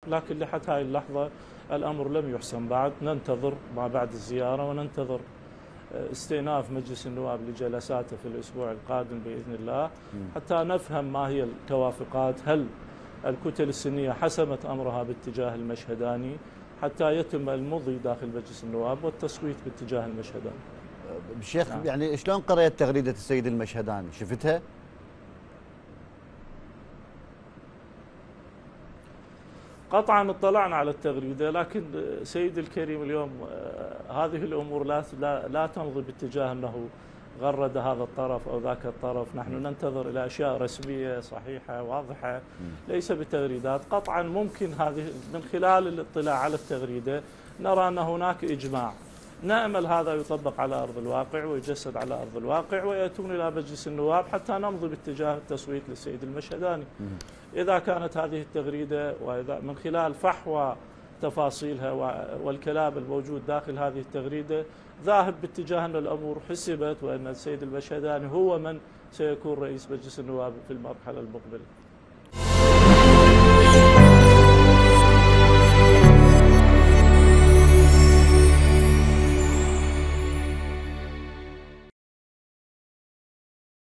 لكن لحد هاي اللحظة الأمر لم يحسم بعد. ننتظر ما بعد الزيارة، وننتظر استئناف مجلس النواب لجلساته في الأسبوع القادم بإذن الله، حتى نفهم ما هي التوافقات. هل الكتل السنية حسمت أمرها باتجاه المشهداني حتى يتم المضي داخل مجلس النواب والتصويت باتجاه المشهداني؟ الشيخ يعني شلون قرأت تغريدة السيد المشهداني؟ شفتها؟ قطعا اطلعنا على التغريدة، لكن سيدي الكريم اليوم هذه الأمور لا تمضي باتجاه أنه غرد هذا الطرف أو ذاك الطرف. نحن ننتظر إلى أشياء رسمية صحيحة واضحة، ليس بتغريدات. قطعا ممكن هذه من خلال الاطلاع على التغريدة نرى أن هناك إجماع، نأمل هذا يطبق على أرض الواقع ويجسد على أرض الواقع ويأتون إلى مجلس النواب حتى نمضي باتجاه التصويت للسيد المشهداني. إذا كانت هذه التغريدة وإذا من خلال فحوى تفاصيلها والكلام الموجود داخل هذه التغريدة ذاهب باتجاه أن الأمور حسبت وأن السيد المشهداني هو من سيكون رئيس مجلس النواب في المرحلة المقبلة.